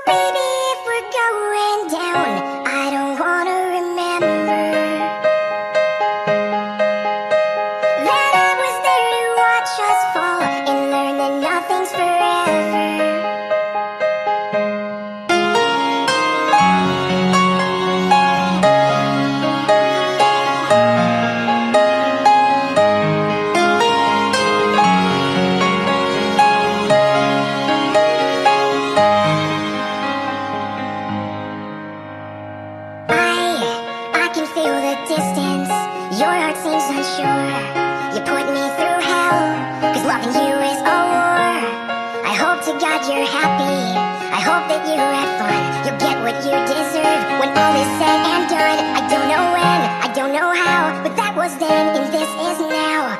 Baby, if we're going down, I don't wanna remember that I was there to watch us fall and learn that nothing's forever. I can feel the distance. Your heart seems unsure. You put me through hell, 'cause loving you is a war. I hope to God you're happy. I hope that you had fun. You'll get what you deserve when all is said and done. I don't know when, I don't know how, but that was then and this is now.